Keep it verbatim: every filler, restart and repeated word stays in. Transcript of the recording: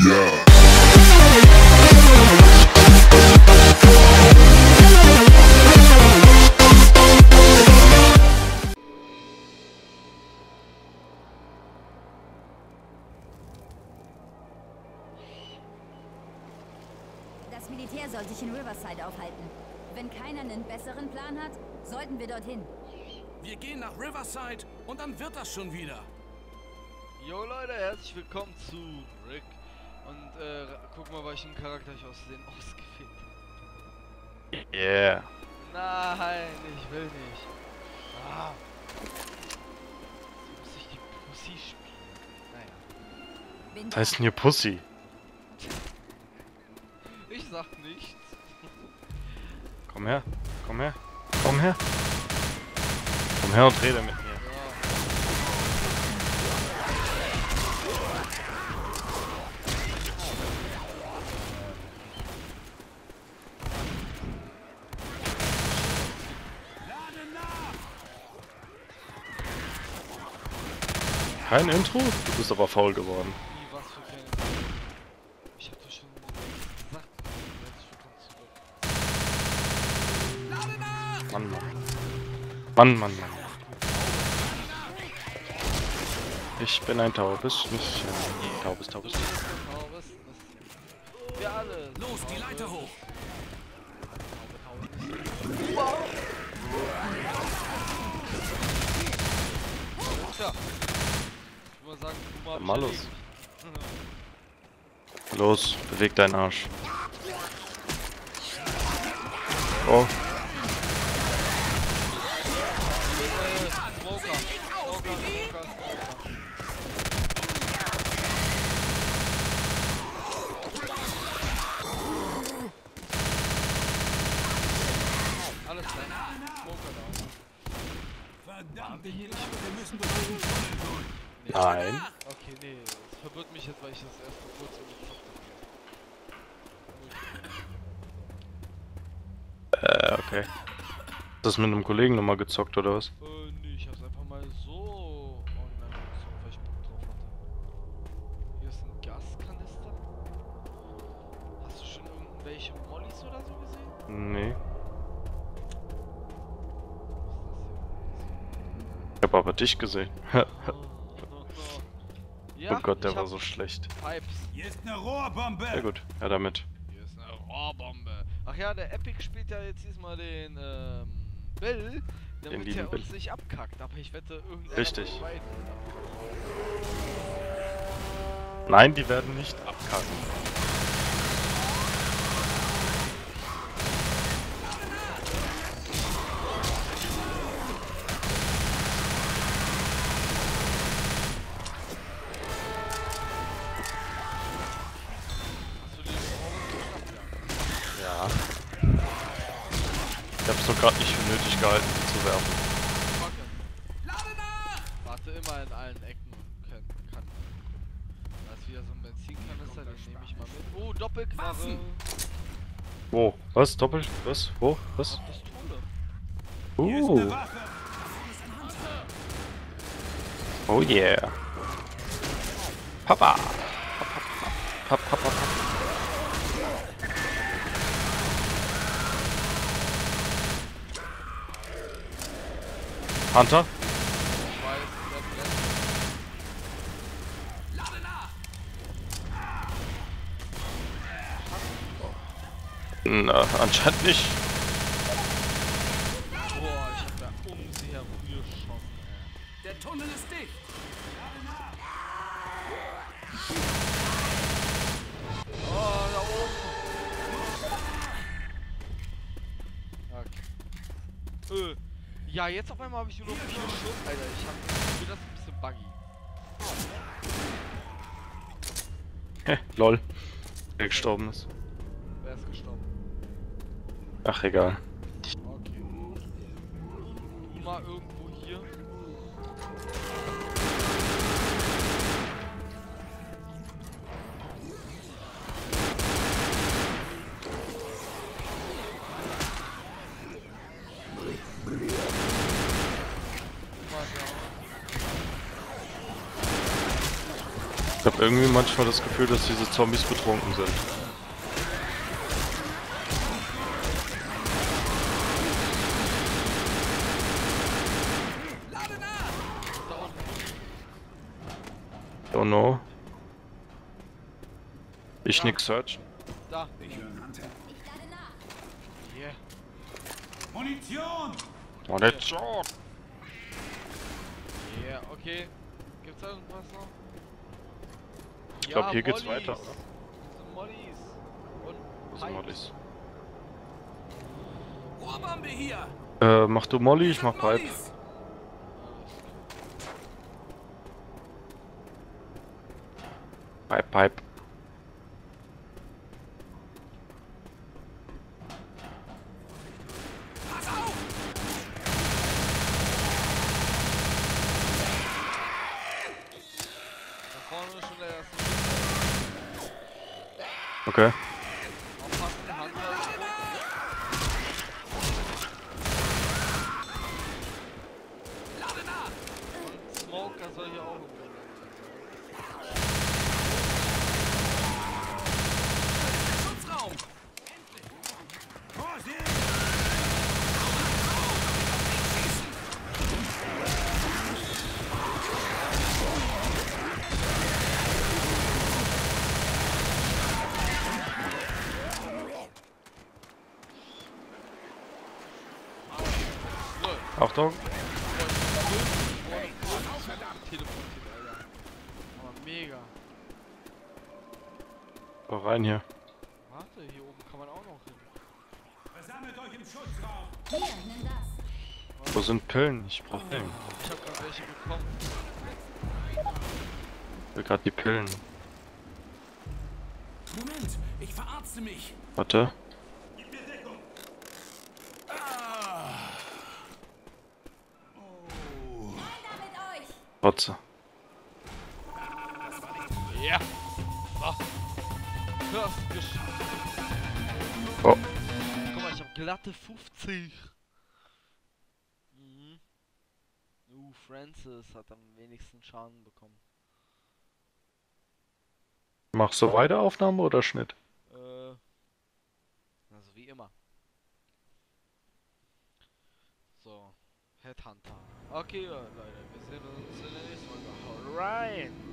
Yeah. Das Militär soll sich in Riverside aufhalten. Wenn keiner einen besseren Plan hat, sollten wir dorthin. Wir gehen nach Riverside und dann wird das schon wieder. Jo Leute, herzlich willkommen zu Rick. Und äh, guck mal, welchen Charakter ich aussehen ausgewählt habe. Yeah. Nein, ich will nicht. Ah. Jetzt muss ich die Pussy spielen. Naja. Bin Was heißt denn hier Pussy? Ich sag nichts. Komm her, komm her, komm her. Komm her und rede mit mir. Kein Intro? Du bist aber faul geworden. Wie, was für keine... Ich hab doch schon gesagt. Herzlich willkommen zurück. Mann, Mann. Mann, Mann, Mann. Ich bin ein taubes, nicht ein taubes, taubes. Taubes, das... Wir alle. Los, die Leiter hoch. Alles klar. Ich würde mal sagen, Puma hab ich Mal los. erledigt. Los, beweg deinen Arsch. Oh. Äh, Smoker. Smoker, Smoker, Smoker. Alles klar. Smoker da. Verdammt, wir müssen durch diesen Tunnel durch. Nee. Nein. Okay, nee, das verwirrt mich jetzt, weil ich das erst vor kurzem gezockt Äh, okay. Hast du das mit einem Kollegen nochmal gezockt oder was? habe. Äh, nee, ich hab's einfach mal so online gezockt, weil ich Bock drauf hatte. Hier ist ein Gaskanister. Hast du schon irgendwelche Mollys oder so gesehen? Nee. Was Ich hab aber dich gesehen. ist das hier? Ja, Oh Gott, der ich war hab so schlecht. Pipes. Hier ist eine Rohrbombe. Sehr gut, ja damit. Hier ist eine Rohrbombe. Ach ja, der Epic spielt ja jetzt diesmal den ähm, Bill, damit lieben er Bill. uns nicht abkackt. Aber ich wette, irgendeiner Richtig. von beiden wird abkacken. Nein, die werden nicht abkacken. Hast du den Rohrbombe geschafft? Ja. Ich hab's so gerade nicht für nötig gehalten, die zu werfen. Ja. Warte immer in allen Ecken und können, kann. Da ist wieder so ein Benzinkanister, den nehme ich mal mit. Oh, Doppelknarre. Wo? Was? Doppelt? Was? Wo? Was? Ach, Pistole. Hier ist eine Uh. Waffe. Oh yeah. Papa. Papa, papa, papa. Hunter? Ich weiß, der brennt. Na, anscheinend nicht. Boah, ich hab da um sie herum geschossen, ey. Der Tunnel ist dicht. Oh, da oben. Okay. Äh, ja, jetzt auf einmal habe ich nur noch vier Schuss, Alter. Ich hab das Gefühl, das ist ein bisschen buggy. Hä, lol. Wer gestorben ist. Wer ist gestorben? Ach, egal. Okay. Du mal irgendwo hier. irgendwie manchmal das Gefühl, dass diese Zombies betrunken sind. Don't know. Ich nix searchen. Da. Ich höre einen Hunter. Ich lade nach. Yeah. Munition! Munition! Yeah, okay. Gibt's da irgendwas noch? Ich glaube, hier geht's Mollys. weiter, oder? Diese Mollys. Und Wo sind Pipes. Mollys? Rohrbombe hier! Äh, mach du Molly, ich mach Pipe. Mollys. Pipe, Pipe. Pass auf! Da vorne ist schon der erste. Okay. Aufpassen, Hunter. Lade nach! Und Smoker soll hier auch irgendwo sein. Schutzraum! Vorsicht! Achtung. Teleportiert, Alter. Aber mega. Oh, rein hier. Warte, hier oben kann man auch noch hin. Versammelt euch im Schutzraum! Hier, nimm das. Wo sind Pillen? Ich brauch Pillen. Ich hab grad welche bekommen. Ich will grad die Pillen. Moment, ich verarzte mich. Warte. Gib mir Deckung! Rein da mit euch. Rotze. Ja. So. First gesch... Oh. Guck mal, ich hab glatte fünfzig. Mhm. Uh, Francis hat am wenigsten Schaden bekommen. Machst du weiter Aufnahme oder Schnitt? Äh. Also wie immer. So. Headhunter. Okay, Leute, wir sehen uns in der nächsten Folge. Alright.